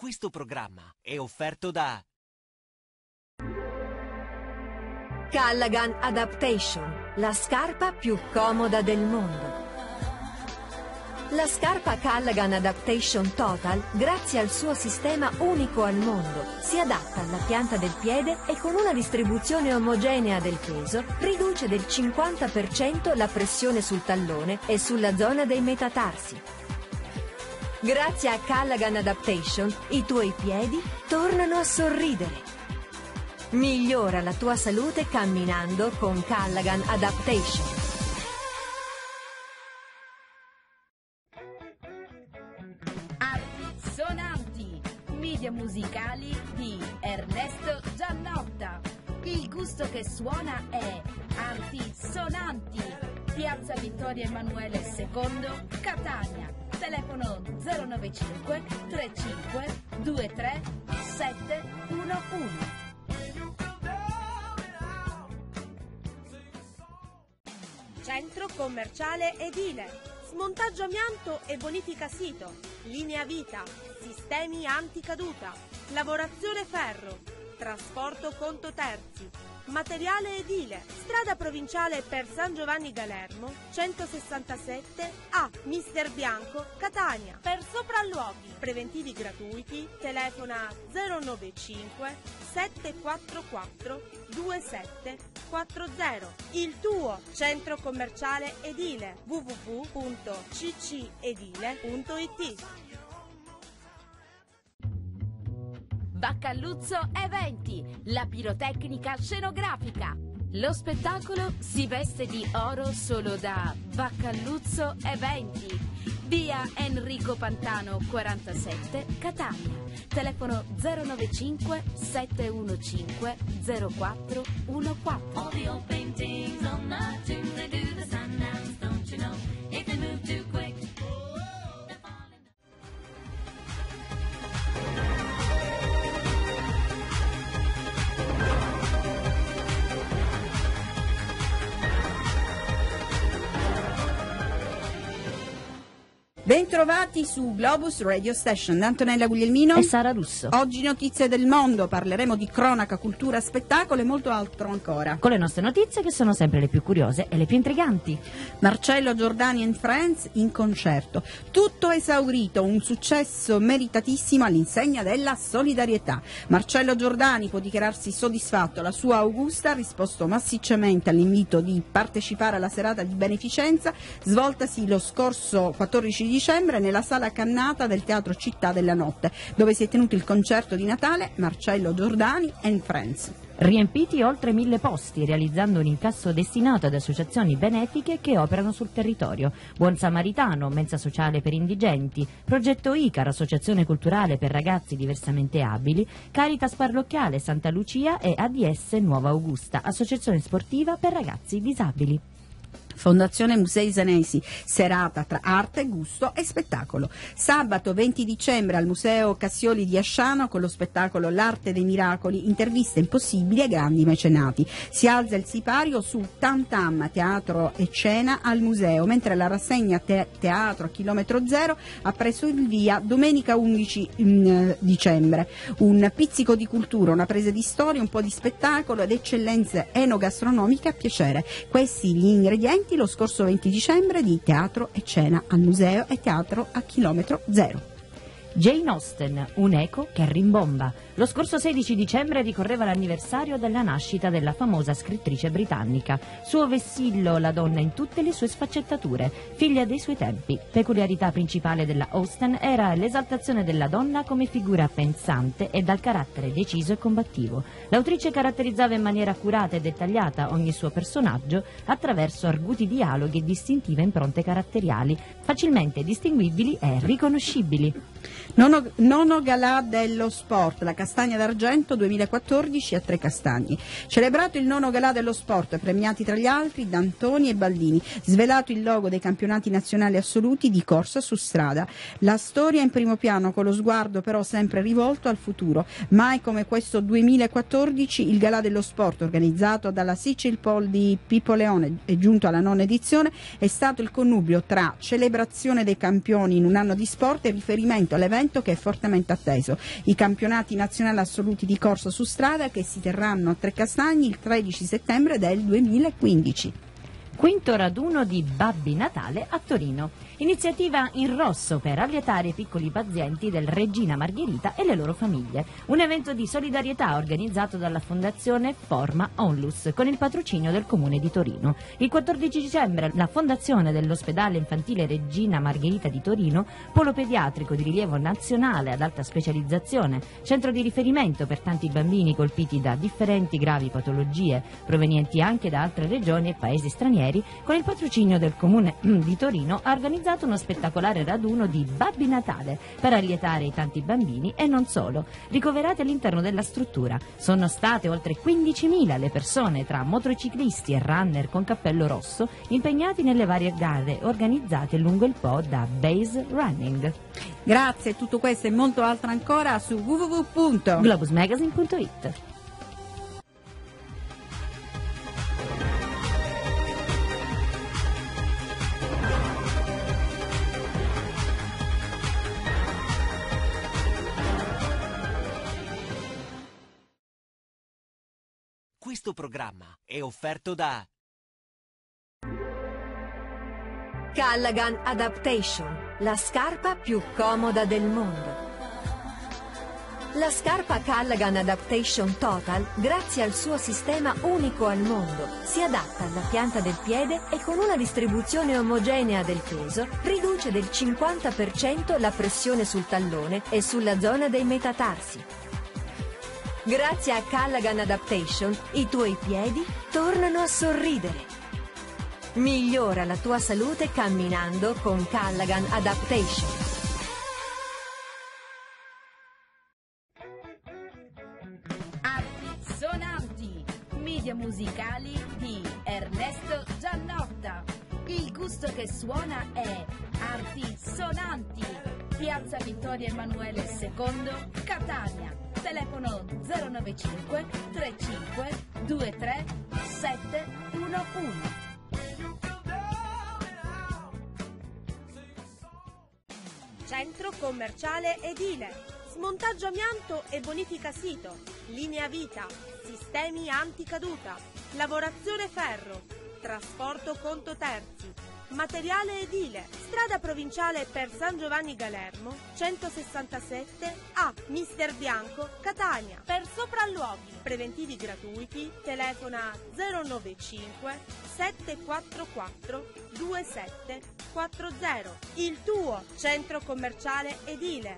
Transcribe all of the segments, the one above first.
Questo programma è offerto da Callaghan Adaptation, la scarpa più comoda del mondo. La scarpa Callaghan Adaptation Total, grazie al suo sistema unico al mondo, si adatta alla pianta del piede e con una distribuzione omogenea del peso riduce del 50% la pressione sul tallone e sulla zona dei metatarsi. Grazie a Callaghan Adaptation, i tuoi piedi tornano a sorridere. Migliora la tua salute camminando con Callaghan Adaptation. Sonanti, media musicali di Ernesto Giannotta. Il gusto che suona è Arti Sonanti. Piazza Vittorio Emanuele II, Catania. Telefono 095 35 23 711. Centro commerciale edile, smontaggio amianto e bonifica sito, linea vita, sistemi anticaduta, lavorazione ferro, trasporto conto terzi, materiale edile, strada provinciale per San Giovanni Galermo, 167 A, Mister Bianco, Catania. Per sopralluoghi, preventivi gratuiti, telefona 095 744 2740. Il tuo centro commerciale edile, www.ccedile.it. Baccaluzzo Eventi, la pirotecnica scenografica. Lo spettacolo si veste di oro solo da Baccaluzzo Eventi. Via Enrico Pantano 47, Catania. Telefono 095 715 0414. All the old paintings on my tomb, they do the sundowns, don't you know? If they move too quick. Bentrovati su Globus Radio Station, Antonella Guglielmino e Sara Russo. Oggi notizie del mondo, parleremo di cronaca, cultura, spettacolo e molto altro ancora. Con le nostre notizie che sono sempre le più curiose e le più intriganti. Marcello Giordani and Friends in concerto. Tutto esaurito, un successo meritatissimo all'insegna della solidarietà. Marcello Giordani può dichiararsi soddisfatto. La sua Augusta ha risposto massicciamente all'invito di partecipare alla serata di beneficenza svoltasi lo scorso 14 dicembre nella sala Cannata del Teatro Città della Notte, dove si è tenuto il concerto di Natale Marcello Giordani and Friends. Riempiti oltre 1000 posti, realizzando un incasso destinato ad associazioni benefiche che operano sul territorio. Buon Samaritano, Mensa Sociale per Indigenti, Progetto Icar, Associazione Culturale per Ragazzi Diversamente Abili, Caritas Parrocchiale Santa Lucia e ADS Nuova Augusta, Associazione Sportiva per Ragazzi Disabili. Fondazione Musei Zanesi, serata tra arte, gusto e spettacolo. Sabato 20 dicembre al Museo Cassioli di Asciano con lo spettacolo L'Arte dei Miracoli, interviste impossibili ai grandi mecenati. Si alza il sipario su Tam Tam, teatro e cena al museo, mentre la rassegna teatro a chilometro zero ha preso il via domenica 11 dicembre. Un pizzico di cultura, una presa di storia, un po' di spettacolo ed eccellenze enogastronomiche a piacere. Questi gli ingredienti lo scorso 20 dicembre di teatro e cena al museo e teatro a chilometro zero. Jane Austen, un eco che rimbomba. Lo scorso 16 dicembre ricorreva l'anniversario della nascita della famosa scrittrice britannica. Suo vessillo la donna in tutte le sue sfaccettature, figlia dei suoi tempi. Peculiarità principale della Austen era l'esaltazione della donna come figura pensante e dal carattere deciso e combattivo. L'autrice caratterizzava in maniera accurata e dettagliata ogni suo personaggio attraverso arguti dialoghi e distintive impronte caratteriali, facilmente distinguibili e riconoscibili. Nono galà dello sport, la Castagna d'Argento 2014 a Tre Castagni. Celebrato il nono galà dello sport, premiati tra gli altri D'Antoni e Baldini. Svelato il logo dei campionati nazionali assoluti di corsa su strada. La storia in primo piano, con lo sguardo però sempre rivolto al futuro. Mai come questo 2014 il galà dello sport, organizzato dalla Sicil Pol di Pippo Leone e giunto alla nona edizione, è stato il connubio tra celebrazione dei campioni in un anno di sport e riferimento all'evento evento che è fortemente atteso. I campionati nazionali assoluti di corsa su strada che si terranno a Trecastagni il 13 settembre del 2015. Quinto raduno di Babbi Natale a Torino. Iniziativa in rosso per allietare i piccoli pazienti del Regina Margherita e le loro famiglie. Un evento di solidarietà organizzato dalla Fondazione Forma Onlus con il patrocinio del Comune di Torino. Il 14 dicembre la Fondazione dell'Ospedale Infantile Regina Margherita di Torino, polo pediatrico di rilievo nazionale ad alta specializzazione, centro di riferimento per tanti bambini colpiti da differenti gravi patologie provenienti anche da altre regioni e paesi stranieri, con il patrocinio del Comune di Torino ha organizzato uno spettacolare raduno di Babbi Natale per allietare i tanti bambini e non solo, ricoverati all'interno della struttura. Sono state oltre 15.000 le persone tra motociclisti e runner con cappello rosso impegnati nelle varie gare organizzate lungo il Po da Base Running. Grazie, tutto questo e molto altro ancora su www.globusmagazine.it. Questo programma è offerto da Callaghan Adaptation, la scarpa più comoda del mondo. La scarpa Callaghan Adaptation Total, grazie al suo sistema unico al mondo, si adatta alla pianta del piede e con una distribuzione omogenea del peso riduce del 50% la pressione sul tallone e sulla zona dei metatarsi. Grazie a Callaghan Adaptation, i tuoi piedi tornano a sorridere. Migliora la tua salute camminando con Callaghan Adaptation. Arti sonanti, media musicali di Ernesto Giannotta. Il gusto che suona è Arti sonanti. Piazza Vittorio Emanuele II, Catania. Telefono 095 35 23 711. Centro commerciale edile. Smontaggio amianto e bonifica sito. Linea vita. Sistemi anticaduta. Lavorazione ferro. Trasporto conto terzi. Materiale edile. Strada provinciale per San Giovanni Galermo 167 a Mister Bianco, Catania. Per sopralluoghi preventivi gratuiti telefona 095 744 2740. Il tuo centro commerciale edile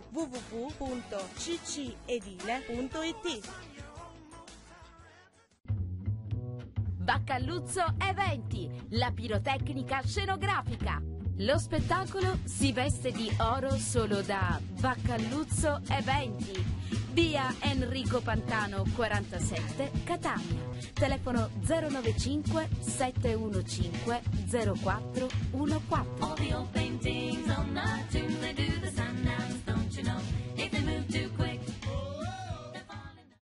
www.ccedile.it. Baccaluzzo Eventi, la pirotecnica scenografica. Lo spettacolo si veste di oro solo da Baccaluzzo Eventi. Via Enrico Pantano 47, Catania. Telefono 095 715 0414. All the old paintings on the tomb, they do the